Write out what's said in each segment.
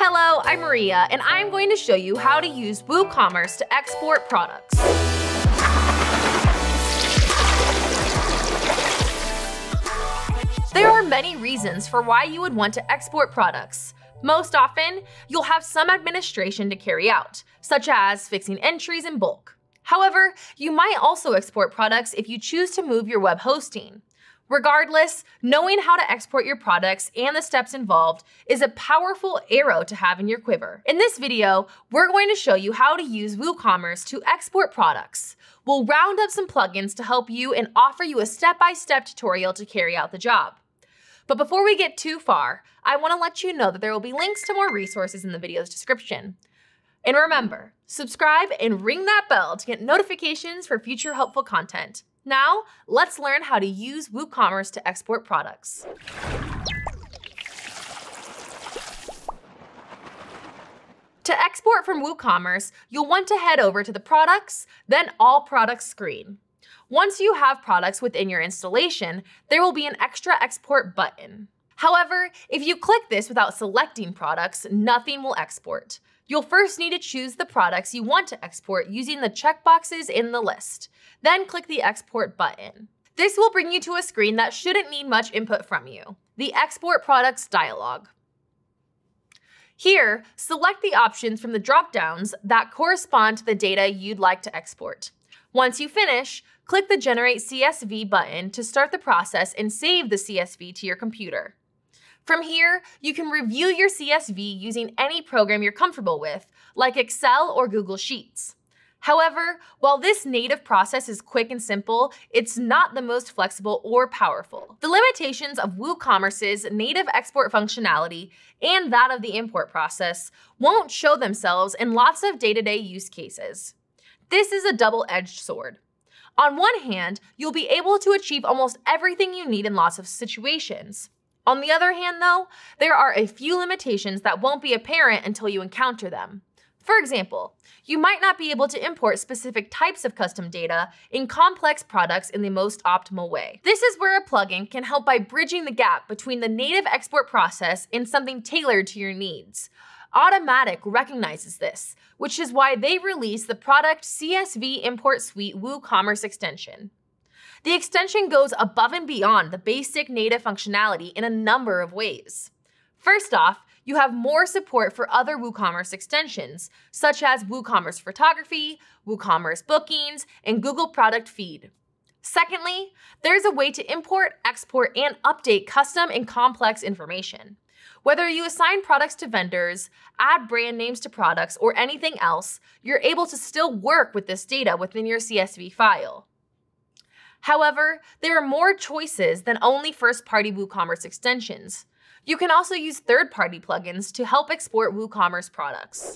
Hello, I'm Maria, and I'm going to show you how to use WooCommerce to export products. There are many reasons for why you would want to export products. Most often, you'll have some administration to carry out, such as fixing entries in bulk. However, you might also export products if you choose to move your web hosting. Regardless, knowing how to export your products and the steps involved is a powerful arrow to have in your quiver. In this video, we're going to show you how to use WooCommerce to export products. We'll round up some plugins to help you and offer you a step-by-step tutorial to carry out the job. But before we get too far, I want to let you know that there will be links to more resources in the video's description. And remember, subscribe and ring that bell to get notifications for future helpful content. Now, let's learn how to use WooCommerce to export products. To export from WooCommerce, you'll want to head over to the Products, then All Products screen. Once you have products within your installation, there will be an extra export button. However, if you click this without selecting products, nothing will export. You'll first need to choose the products you want to export using the checkboxes in the list. Then click the Export button. This will bring you to a screen that shouldn't need much input from you, the Export Products dialog. Here, select the options from the drop-downs that correspond to the data you'd like to export. Once you finish, click the Generate CSV button to start the process and save the CSV to your computer. From here, you can review your CSV using any program you're comfortable with, like Excel or Google Sheets. However, while this native process is quick and simple, it's not the most flexible or powerful. The limitations of WooCommerce's native export functionality and that of the import process won't show themselves in lots of day-to-day use cases. This is a double-edged sword. On one hand, you'll be able to achieve almost everything you need in lots of situations. On the other hand, though, there are a few limitations that won't be apparent until you encounter them. For example, you might not be able to import specific types of custom data in complex products in the most optimal way. This is where a plugin can help by bridging the gap between the native export process and something tailored to your needs. Automatic recognizes this, which is why they released the Product CSV Import Suite WooCommerce extension. The extension goes above and beyond the basic native functionality in a number of ways. First off, you have more support for other WooCommerce extensions, such as WooCommerce Photography, WooCommerce Bookings, and Google Product Feed. Secondly, there's a way to import, export, and update custom and complex information. Whether you assign products to vendors, add brand names to products, or anything else, you're able to still work with this data within your CSV file. However, there are more choices than only first-party WooCommerce extensions. You can also use third-party plugins to help export WooCommerce products.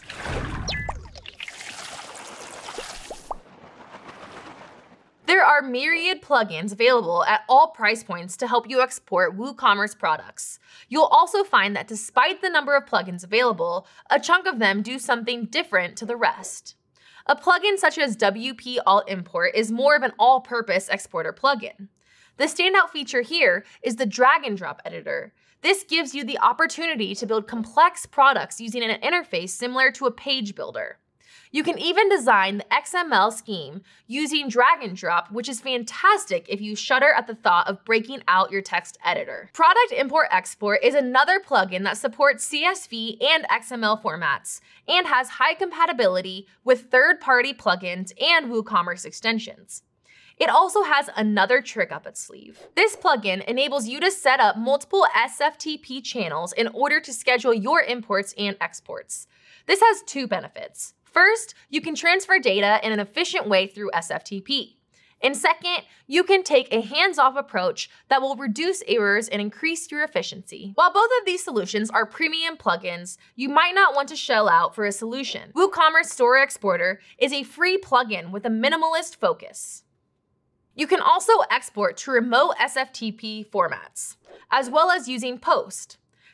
There are myriad plugins available at all price points to help you export WooCommerce products. You'll also find that despite the number of plugins available, a chunk of them do something different to the rest. A plugin such as WP Alt Import is more of an all-purpose exporter plugin. The standout feature here is the drag and drop editor. This gives you the opportunity to build complex products using an interface similar to a page builder. You can even design the XML scheme using drag and drop, which is fantastic if you shudder at the thought of breaking out your text editor. Product Import Export is another plugin that supports CSV and XML formats and has high compatibility with third-party plugins and WooCommerce extensions. It also has another trick up its sleeve. This plugin enables you to set up multiple SFTP channels in order to schedule your imports and exports. This has two benefits. First, you can transfer data in an efficient way through SFTP. And second, you can take a hands-off approach that will reduce errors and increase your efficiency. While both of these solutions are premium plugins, you might not want to shell out for a solution. WooCommerce Store Exporter is a free plugin with a minimalist focus. You can also export to remote SFTP formats, as well as using Post.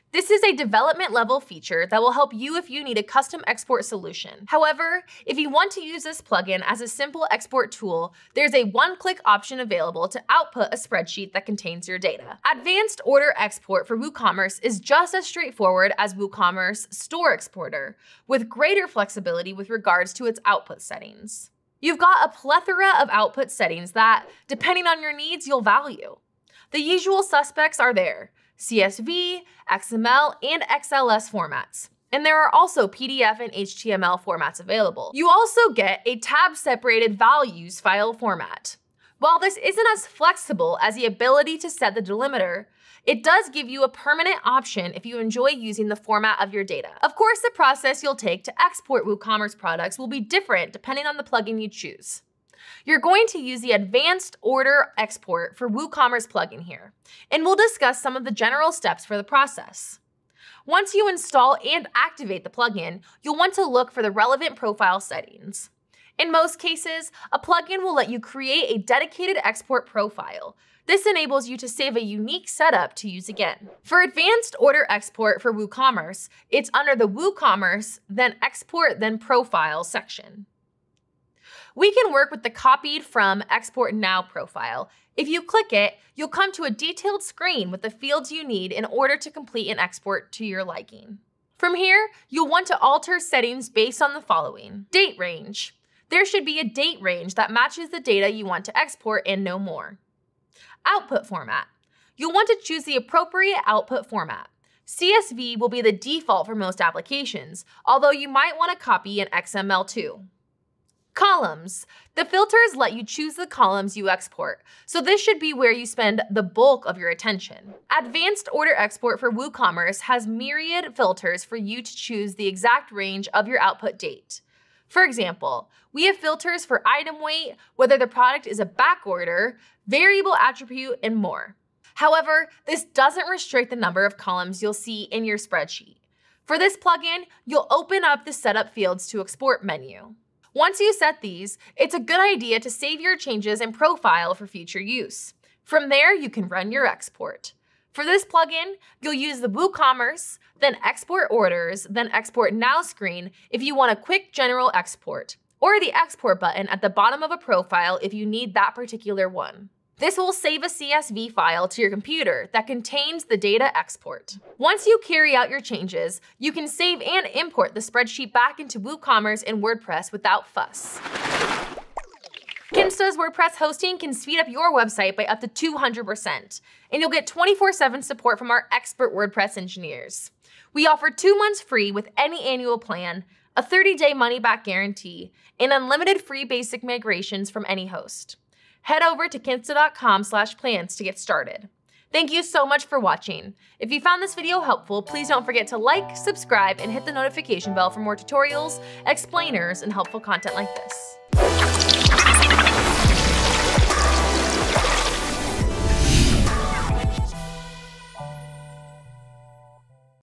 This is a development level feature that will help you if you need a custom export solution. However, if you want to use this plugin as a simple export tool, there's a one-click option available to output a spreadsheet that contains your data. Advanced Order Export for WooCommerce is just as straightforward as WooCommerce Store Exporter, with greater flexibility with regards to its output settings. You've got a plethora of output settings that, depending on your needs, you'll value. The usual suspects are there: CSV, XML, and XLS formats. And there are also PDF and HTML formats available. You also get a tab-separated values file format. While this isn't as flexible as the ability to set the delimiter, it does give you a permanent option if you enjoy using the format of your data. Of course, the process you'll take to export WooCommerce products will be different depending on the plugin you choose. You're going to use the Advanced Order Export for WooCommerce plugin here, and we'll discuss some of the general steps for the process. Once you install and activate the plugin, you'll want to look for the relevant profile settings. In most cases, a plugin will let you create a dedicated export profile. This enables you to save a unique setup to use again. For Advanced Order Export for WooCommerce, it's under the WooCommerce, then Export, then Profile section. We can work with the copied from Export Now profile. If you click it, you'll come to a detailed screen with the fields you need in order to complete an export to your liking. From here, you'll want to alter settings based on the following. Date range. There should be a date range that matches the data you want to export and no more. Output format. You'll want to choose the appropriate output format. CSV will be the default for most applications, although you might want to copy an XML too. Columns. The filters let you choose the columns you export, so this should be where you spend the bulk of your attention. Advanced Order Export for WooCommerce has myriad filters for you to choose the exact range of your output date. For example, we have filters for item weight, whether the product is a back order, variable attribute, and more. However, this doesn't restrict the number of columns you'll see in your spreadsheet. For this plugin, you'll open up the Setup Fields to Export menu. Once you set these, it's a good idea to save your changes and profile for future use. From there, you can run your export. For this plugin, you'll use the WooCommerce, then Export Orders, then Export Now screen if you want a quick general export, or the Export button at the bottom of a profile if you need that particular one. This will save a CSV file to your computer that contains the data export. Once you carry out your changes, you can save and import the spreadsheet back into WooCommerce and WordPress without fuss. Kinsta's WordPress hosting can speed up your website by up to 200%, and you'll get 24/7 support from our expert WordPress engineers. We offer 2 months free with any annual plan, a 30-day money-back guarantee, and unlimited free basic migrations from any host. Head over to kinsta.com/plans to get started. Thank you so much for watching. If you found this video helpful, please don't forget to like, subscribe, and hit the notification bell for more tutorials, explainers, and helpful content like this.